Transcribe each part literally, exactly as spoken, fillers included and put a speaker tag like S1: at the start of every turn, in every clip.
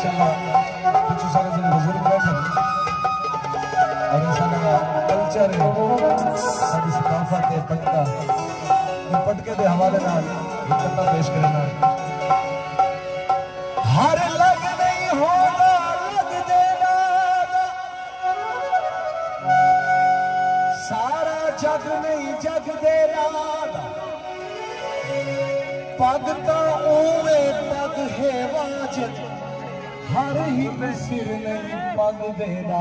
S1: माशाल्लाह कुछ सारे जन बुजुर्ग बैठे और इंसान का कल्चर है साडी सकाफत है पटका ये पटके दे हवाले नाल एक कथा पेश करना हर लग नहीं होगा लग देना सारा जग नहीं जग देना पग तो उवे पग है वाजिब हर ही सिर नहीं पग देना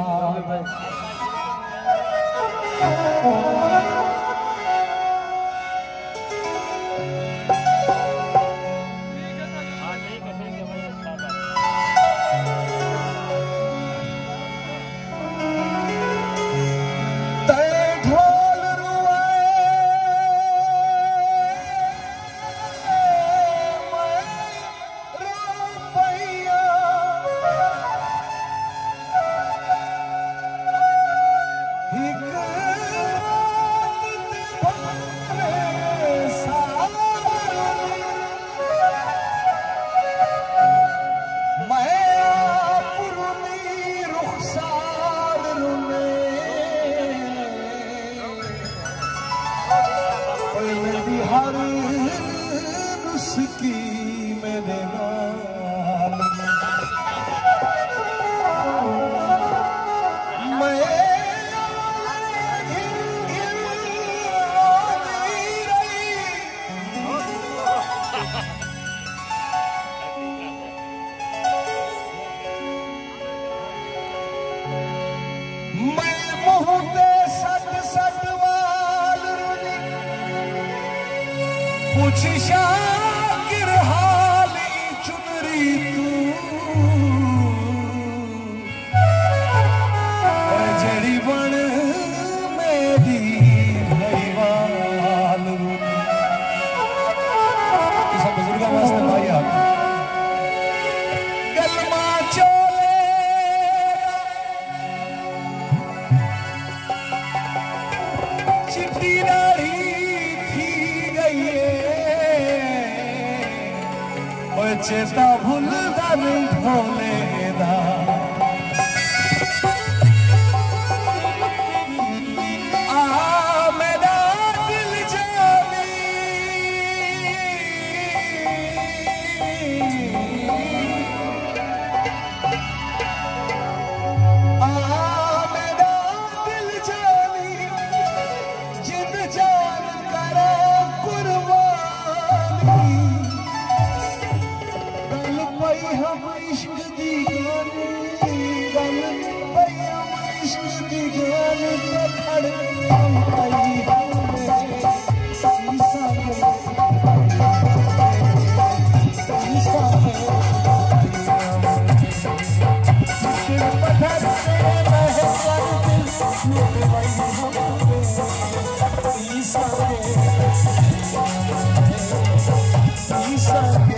S1: शाकिर हाली चुनरी तू जड़ी बन मेरी भईवाल सब बुजुर्गों वास्ते भाई आप गलमा चोले चिट्टी दाढ़ी थी गई चेता भूलदा नहीं भोले दा आ मेरा दिल जानी आ मेरा दिल जानी जिद जान करे कुर्बानी हम इश्क दी गानी गल पई हम इश्क दी गानी ते खड़ हम पई ईसा ईसा पत्थर से महकर दिल लुट गई हम ईसा ईसा के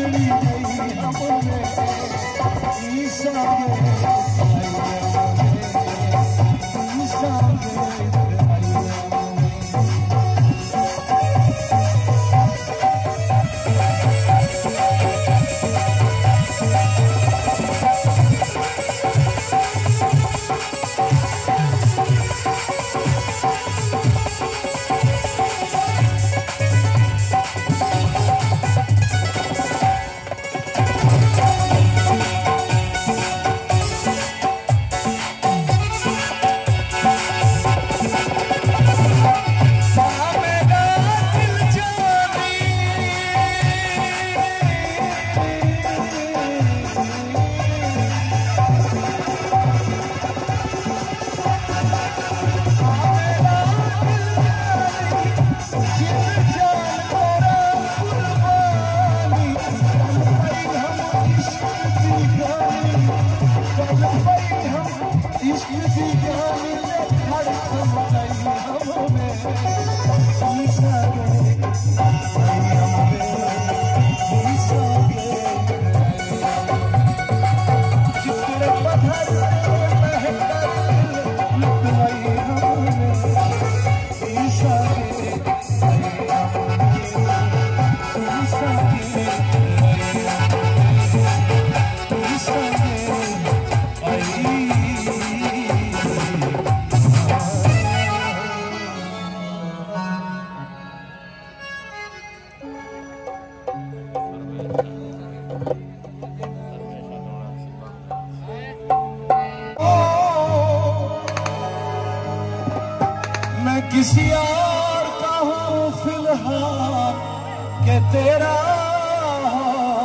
S1: किसी और का हूँ फिलहाल के तेरा हो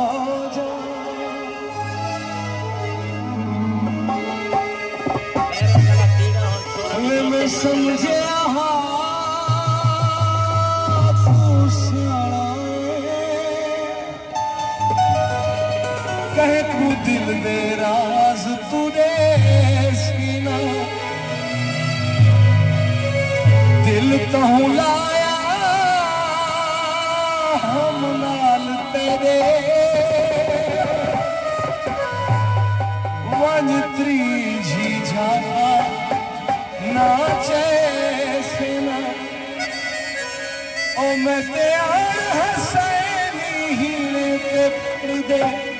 S1: जाए मैं समझे तू सियाणा कहे तू दिल दे राज तू दे सीना दिल तो लाया हम नाल तेरे वन त्रीजी झाला नाचे सेना ओ मैं त्यार हसैनी हीरे ते पर्दे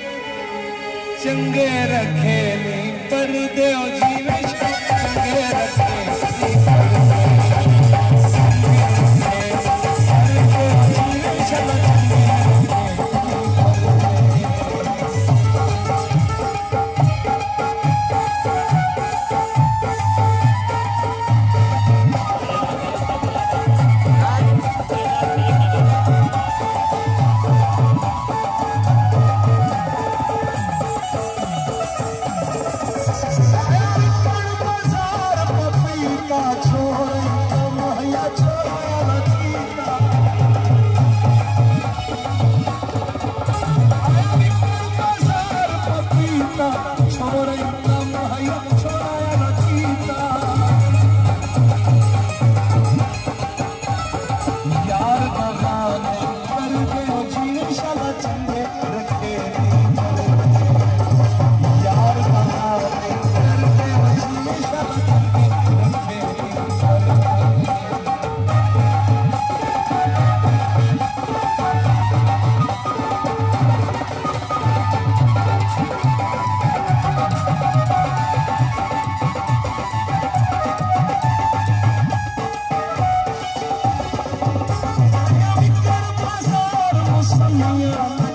S1: चंगे रखे नहीं पर्दे ओ जीवे चंगे रखे Yeah.